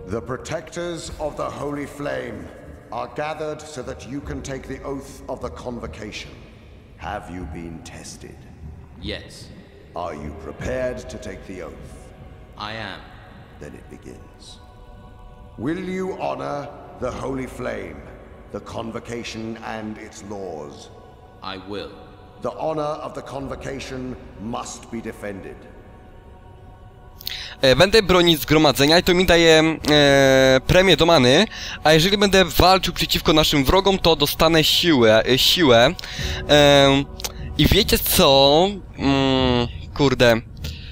The protectors of the Holy Flame are gathered so that you can take the oath of the Convocation. Have you been tested? Yes. Are you prepared to take the oath? I am. Then it begins. Will you honor the Holy Flame, the Convocation and its laws? I will. The honor of the Convocation must be defended. Będę bronić zgromadzenia i to mi daje premię do many, a jeżeli będę walczył przeciwko naszym wrogom, to dostanę siłę. I wiecie co? Kurde.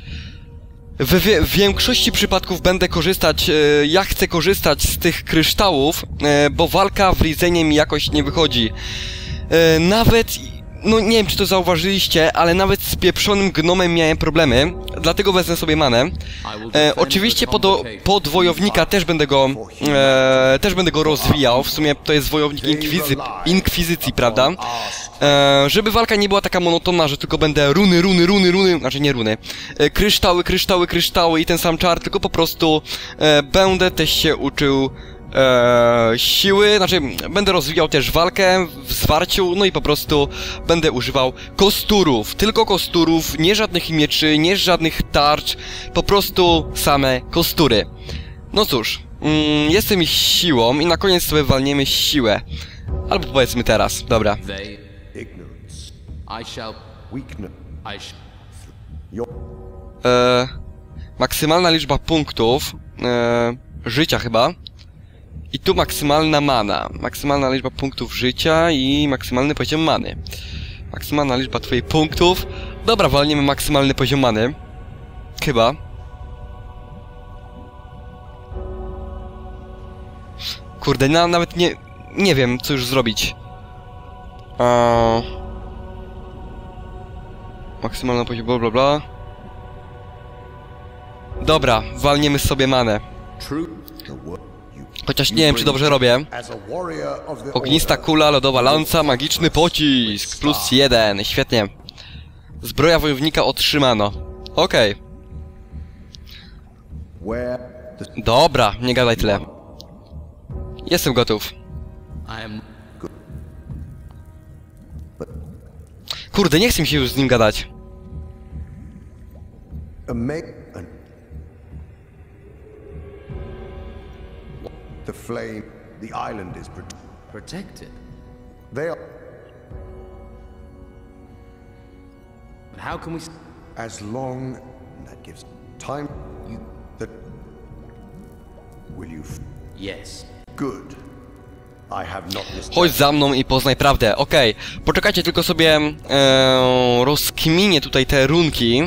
W większości przypadków będę korzystać, ja chcę korzystać z tych kryształów, bo walka w Rizenie mi jakoś nie wychodzi. Nawet, no nie wiem czy to zauważyliście, ale nawet z pieprzonym gnomem miałem problemy, dlatego wezmę sobie manę. Oczywiście pod wojownika też będę go rozwijał, w sumie to jest wojownik inkwizycji, prawda? Żeby walka nie była taka monotonna, że tylko będę runy, znaczy nie runy, kryształy i ten sam czar, tylko po prostu będę też się uczył siły, znaczy będę rozwijał też walkę w zwarciu, no i po prostu będę używał kosturów, tylko kosturów, nie żadnych mieczy, nie żadnych tarcz, po prostu same kostury. No cóż, jestem ich siłą i na koniec sobie walniemy siłę. Albo powiedzmy teraz, dobra. Maksymalna liczba punktów życia chyba. I tu maksymalna mana. Maksymalna liczba punktów życia i maksymalny poziom many. Maksymalna liczba twoich punktów. Dobra, walniemy maksymalny poziom many. Chyba. Kurde, nawet nie wiem, co już zrobić. Maksymalny poziom, bla bla bla. Dobra, walniemy sobie manę. Chociaż nie wiem, czy dobrze robię. Ognista kula, lodowa lanca, magiczny pocisk. +1, świetnie. Zbroja wojownika otrzymano. Okej. Dobra, nie gadaj tyle. Jestem gotów. Kurde, nie chcę mi się już z nim gadać. The flame, the island is Protected? They are. But how can we... As long that gives time, will you? Yes. Good. I have not this. Chodź za mną i poznaj prawdę. Okej. Poczekajcie, tylko sobie rozkminię tutaj te runki.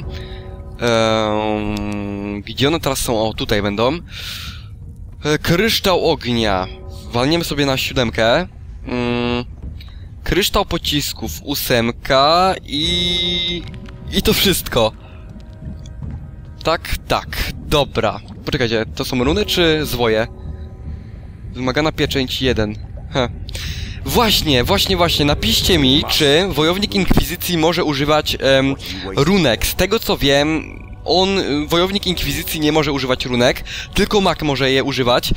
Gdzie one teraz są? O, tutaj będą. Kryształ ognia. Walniemy sobie na 7. Kryształ pocisków 8 i to wszystko. Tak, dobra. Poczekajcie, to są runy czy zwoje? Wymagana pieczęć 1. Właśnie, napiszcie mi, czy wojownik inkwizycji może używać runek. Z tego co wiem, wojownik inkwizycji nie może używać runek, tylko mag może je używać,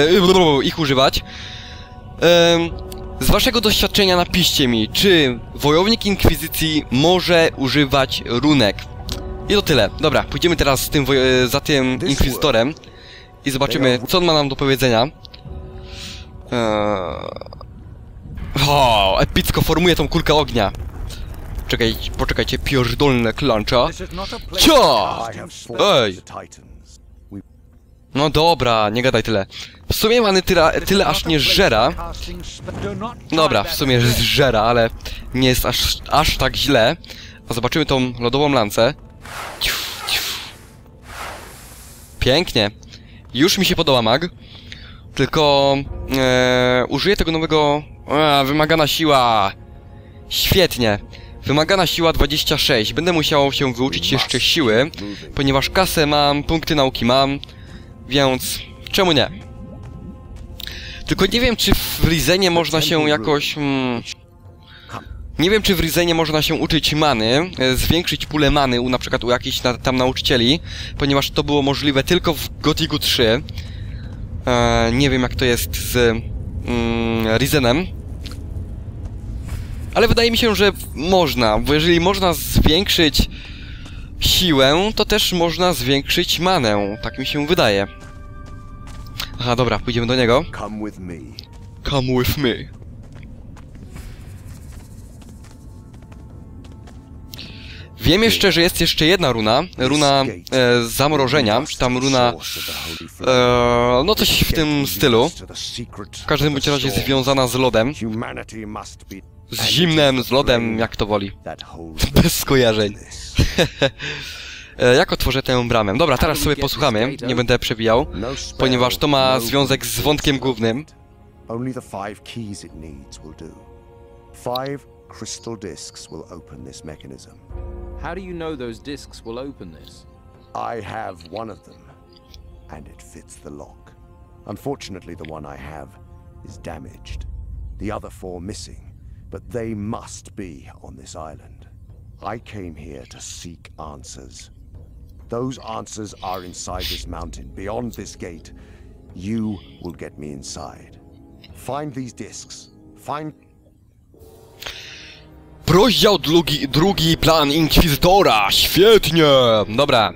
z waszego doświadczenia napiszcie mi, czy wojownik inkwizycji może używać runek. I to tyle. Dobra, pójdziemy teraz z tym za tym inkwizytorem i zobaczymy, co on ma nam do powiedzenia. Epicko formuje tą kulkę ognia. Poczekajcie, pierdolne klancza. Cia! Ej! No dobra, nie gadaj tyle. W sumie mamy tyle aż nie zżera. Dobra, w sumie zżera, ale nie jest aż tak źle. A zobaczymy tą lodową lancę. Pięknie. Już mi się podoba mag. Tylko użyję tego nowego... wymagana siła. Świetnie. Wymagana siła 26. Będę musiał się wyuczyć jeszcze siły, ponieważ kasę mam, punkty nauki mam, więc czemu nie? Tylko nie wiem, czy w Rizenie można się jakoś... Nie wiem, czy w Rizenie można się uczyć many, zwiększyć pulę many na przykład u jakichś tam nauczycieli, ponieważ to było możliwe tylko w Gothicu 3. Nie wiem jak to jest z Rizenem. Ale wydaje mi się, że można, bo jeżeli można zwiększyć siłę, to też można zwiększyć manę. Tak mi się wydaje. Aha, dobra, pójdziemy do niego. Come with me. Come with me. Wiem jeszcze, że jest jeszcze jedna runa. Runa zamrożenia, czy tam runa... no coś w tym stylu. W każdym bądź razie związana z lodem. Z zimnem, z lodem, jak to woli. Bez skojarzeń. Jak otworzę tę bramę? Dobra, teraz sobie posłuchamy. Nie będę przewijał, ponieważ to ma związek z wątkiem głównym. Only the 5 keys it needs will do. 5 crystal discs will open this mechanism. How do you know those discs will open this? I have one of them, and it fits the lock. Unfortunately, the one I have is damaged. The other 4 missing, but they must be on this island. I came here to seek answers. Those answers are inside this mountain, beyond this gate. You will get me inside. Find these discs. Find... Rozdział drugi, plan Inkwizytora. Świetnie! Dobra.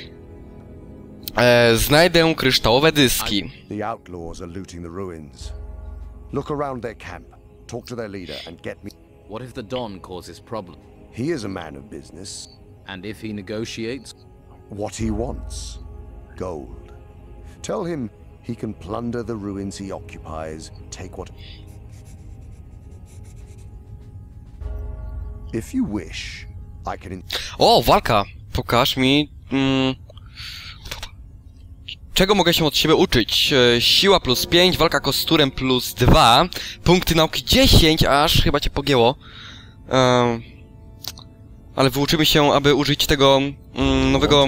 Znajdę kryształowe dyski. The outlaws are looting the ruins. Look around their camp. Talk to their leader and get me... What if the Don causes problem? He is a man of business. And if he negotiates? What he wants. Gold. Tell him he can plunder the ruins he occupies, take what... If you wish, I can... O, walka! Pokaż mi... Czego mogę się od siebie uczyć? Siła plus 5, walka kosturem plus 2, punkty nauki 10, aż chyba cię pogięło. Ale wyuczymy się, aby użyć tego nowego...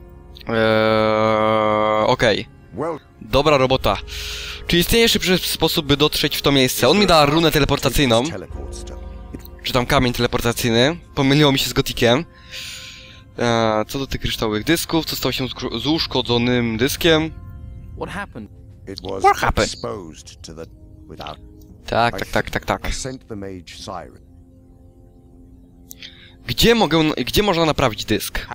Okej. Dobra robota. Czy istnieje szybszy sposób, by dotrzeć w to miejsce? On mi da runę teleportacyjną. Czy tam kamień teleportacyjny. Pomyliło mi się z gotikiem. Co do tych kryształowych dysków, co stało się z uszkodzonym dyskiem? What happened? What happened? Tak. Gdzie można naprawić dysk?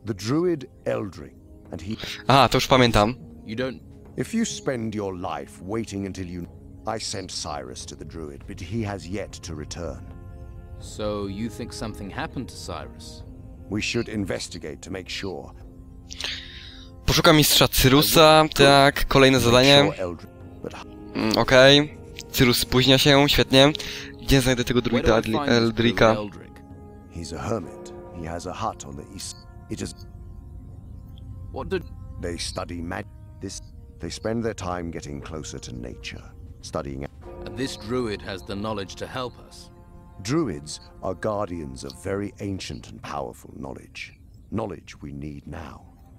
Aha, to już pamiętam. You don't... If you spend your life waiting until you... I sent Cyrus to the druid, but he has yet to return. So you think something happened to Cyrus? We should investigate to make sure. Poszukam mistrza Cyrusa, tak, kolejne zadanie. Okej. Cyrus spóźnia się, świetnie. Gdzie znajdę tego druida Eldrika? He's a hermit. He has a hut on the east. It is... What did... They study magic. They spend their time getting closer to nature, studying... This druid has the knowledge to help us. Druids are guardians of very ancient and powerful knowledge. Knowledge we need now.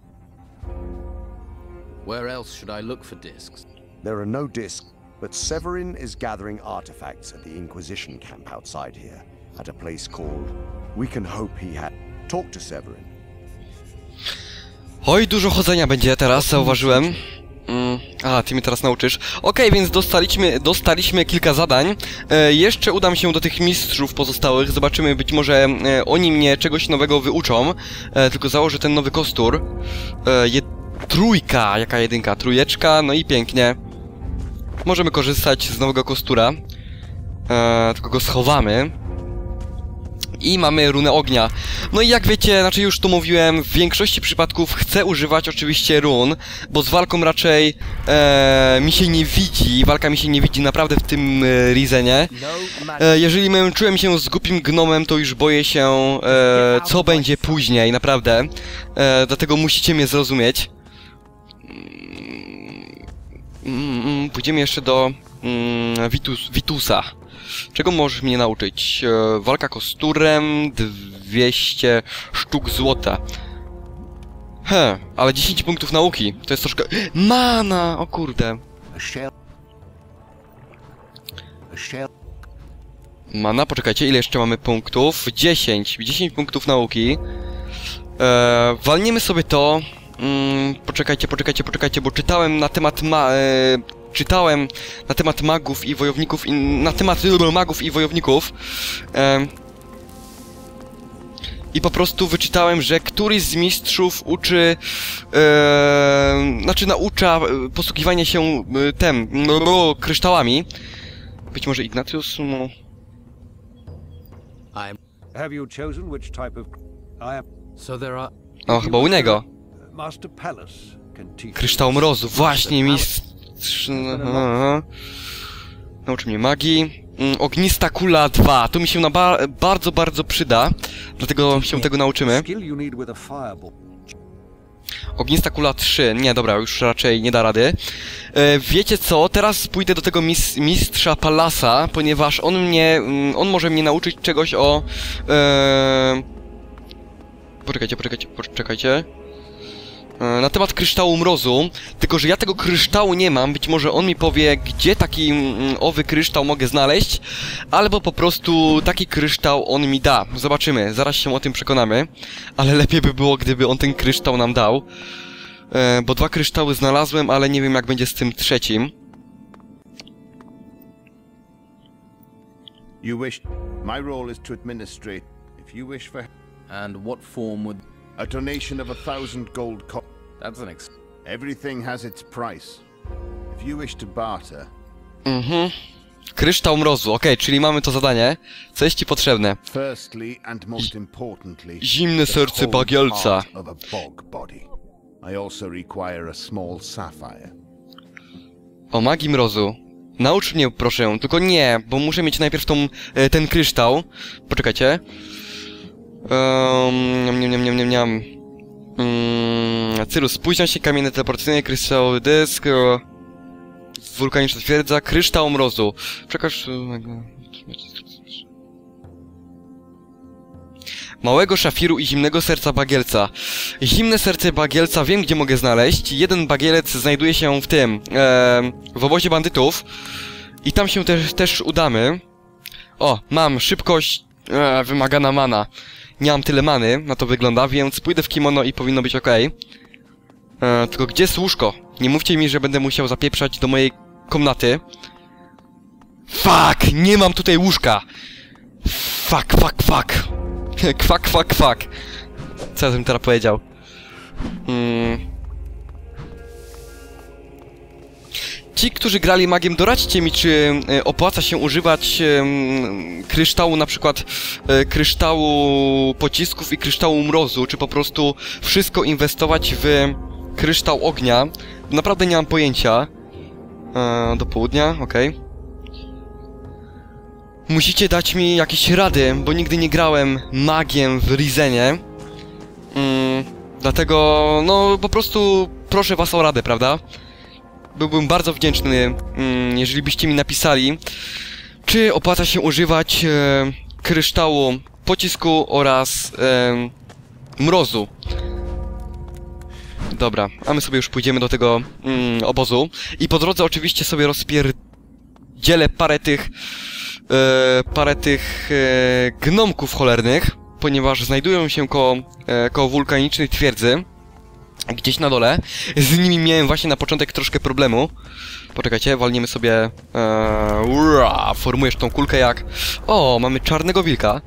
Where else should I look for discs? There are no discs, but Severin is gathering artifacts at the Inquisition camp outside here, at a place called... We can hope he had... Talk to Severin. Oj, dużo chodzenia będzie teraz, zauważyłem. Aha, ty mnie teraz nauczysz. Okej, więc dostaliśmy kilka zadań. Jeszcze udam się do tych mistrzów pozostałych. Zobaczymy, być może oni mnie czegoś nowego wyuczą. Tylko założę ten nowy kostur. Trójka, jaka jedynka? Trójeczka, no i pięknie. Możemy korzystać z nowego kostura. Tylko go schowamy. I mamy runę ognia. No i jak wiecie, znaczy już tu mówiłem, w większości przypadków chcę używać oczywiście run, bo z walką raczej mi się nie widzi, walka mi się nie widzi naprawdę w tym Rizenie. Jeżeli męczyłem się z głupim gnomem, to już boję się, co będzie później, naprawdę. Dlatego musicie mnie zrozumieć. Pójdziemy jeszcze do Vitusa. Czego możesz mnie nauczyć? Walka kosturem, 200 sztuk złota. Ale 10 punktów nauki. To jest troszkę... Mana! O kurde. Mana, poczekajcie, ile jeszcze mamy punktów? 10 punktów nauki. Walniemy sobie to. Poczekajcie, bo czytałem na temat czytałem na temat magów i wojowników na temat magów i wojowników. I po prostu wyczytałem, że któryś z mistrzów uczy, znaczy naucza posługiwania się kryształami. Być może Ignatius, no... Have you chosen which type of... So there are... O, chyba u niego. Master Palace can teach Kryształ mrozu, właśnie mistrz... Nauczy mnie magii. Ognista kula 2, to mi się bardzo przyda, dlatego się tego nauczymy. skill you need with a fireball. Ognista kula 3, nie dobra, już raczej nie da rady. Wiecie co, teraz pójdę do tego mistrza Palasa, ponieważ on może mnie nauczyć czegoś o... Poczekajcie. Na temat kryształu mrozu, tylko że ja tego kryształu nie mam, być może on mi powie, gdzie taki owy kryształ mogę znaleźć, albo po prostu taki kryształ on mi da. Zobaczymy, zaraz się o tym przekonamy, ale lepiej by było, gdyby on ten kryształ nam dał, bo 2 kryształy znalazłem, ale nie wiem jak będzie z tym trzecim. You wish... My role is to administrate. If you wish for... And what form would... A donation of 1,000 gold That's an Everything has its price. If you wish to barter... Kryształ mrozu, okej, czyli mamy to zadanie. Co jest ci potrzebne? Firstly and most importantly... Zimne serce bagielca. Of a bog body. I also require a small sapphire. O magii mrozu. Naucz mnie proszę, tylko nie, bo muszę mieć najpierw ten kryształ. Poczekajcie. Cyrus, spóźnia się, kamienne teleportacyjne, kryształowy dysk, wulkaniczna twierdza, kryształ mrozu. Przekaż... Małego szafiru i zimnego serca bagielca. Zimne serce bagielca wiem, gdzie mogę znaleźć. Jeden bagielec znajduje się w tym, w obozie bandytów. I tam się też udamy. O, mam szybkość, wymagana mana. Nie mam tyle many, na to wygląda, więc pójdę w kimono i powinno być ok. Tylko gdzie jest łóżko? Nie mówcie mi, że będę musiał zapieprzać do mojej komnaty. Fuck! Nie mam tutaj łóżka! Fuck! Kwak. Co ja bym teraz powiedział? Ci, którzy grali magiem, doradźcie mi, czy opłaca się używać kryształu, na przykład kryształu pocisków i kryształu mrozu, czy po prostu wszystko inwestować w kryształ ognia. Naprawdę nie mam pojęcia. Do południa, okej. Musicie dać mi jakieś rady, bo nigdy nie grałem magiem w Rizenie. Dlatego, no po prostu proszę was o radę, prawda? Byłbym bardzo wdzięczny, jeżeli byście mi napisali, czy opłaca się używać kryształu pocisku oraz mrozu. Dobra, a my sobie już pójdziemy do tego obozu. I po drodze oczywiście sobie rozpierdzielę parę tych gnomków cholernych, ponieważ znajdują się koło wulkanicznej twierdzy. Gdzieś na dole. Z nimi miałem właśnie na początek troszkę problemu. Poczekajcie, walniemy sobie... formujesz tą kulkę jak... O, mamy czarnego wilka.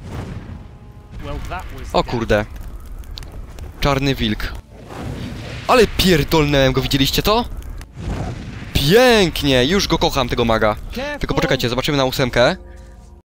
O kurde. Czarny wilk. Ale pierdolnąłem go, widzieliście to? Pięknie, już go kocham, tego maga. Tylko poczekajcie, zobaczymy na 8.